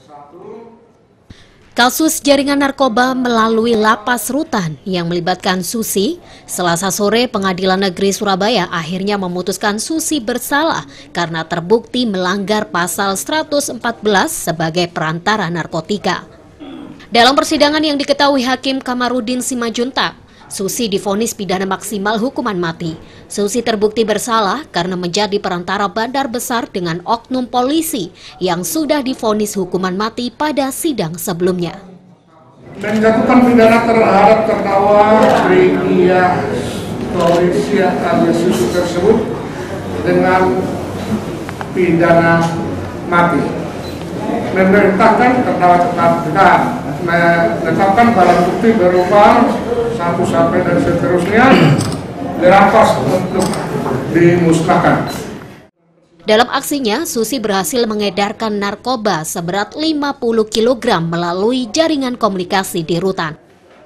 Kasus jaringan narkoba melalui lapas rutan yang melibatkan Susi, Selasa sore Pengadilan Negeri Surabaya akhirnya memutuskan Susi bersalah karena terbukti melanggar pasal 114 sebagai perantara narkotika. Dalam persidangan yang diketahui Hakim Kamarudin Simajuntak, Susi divonis pidana maksimal hukuman mati. Susi terbukti bersalah karena menjadi perantara bandar besar dengan oknum polisi yang sudah divonis hukuman mati pada sidang sebelumnya. Menjatuhkan pidana terhadap terdakwa Brigjen Torisia alias Susi tersebut dengan pidana mati. Memerintahkan terdakwa tetap ditahan, menetapkan barang bukti berupa sabu sampai dan seterusnya dirampas untuk dimusnahkan. Dalam aksinya, Susi berhasil mengedarkan narkoba seberat 50 kg melalui jaringan komunikasi di rutan.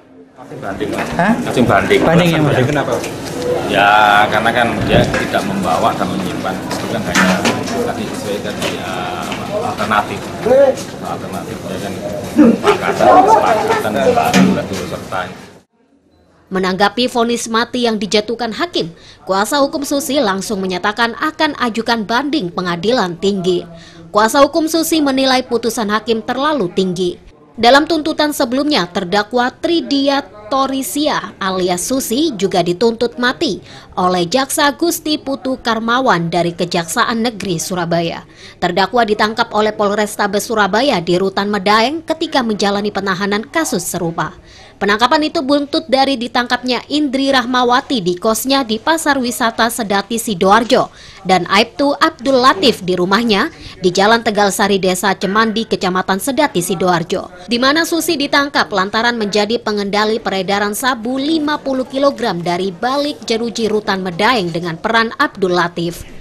Banding ya, kenapa? Ya, karena kan dia tidak membawa dan menyimpan, itu kan hanya tadi sesuai tadi alternatif ya kan, kesepakatan baru serta. Menanggapi vonis mati yang dijatuhkan hakim, kuasa hukum Susi langsung menyatakan akan ajukan banding pengadilan tinggi. Kuasa hukum Susi menilai putusan hakim terlalu tinggi. Dalam tuntutan sebelumnya, terdakwa Tridia Torisia alias Susi juga dituntut mati oleh Jaksa Gusti Putu Karmawan dari Kejaksaan Negeri Surabaya. Terdakwa ditangkap oleh Polrestabes Surabaya di Rutan Medaeng ketika menjalani penahanan kasus serupa. Penangkapan itu buntut dari ditangkapnya Indri Rahmawati di kosnya di Pasar Wisata Sedati Sidoarjo dan Aibtu Abdul Latif di rumahnya di Jalan Tegalsari Desa Cemandi, Kecamatan Sedati Sidoarjo, di mana Susi ditangkap lantaran menjadi pengendali peredaran sabu 50 kg dari balik jeruji Rutan Medaeng dengan peran Abdul Latif.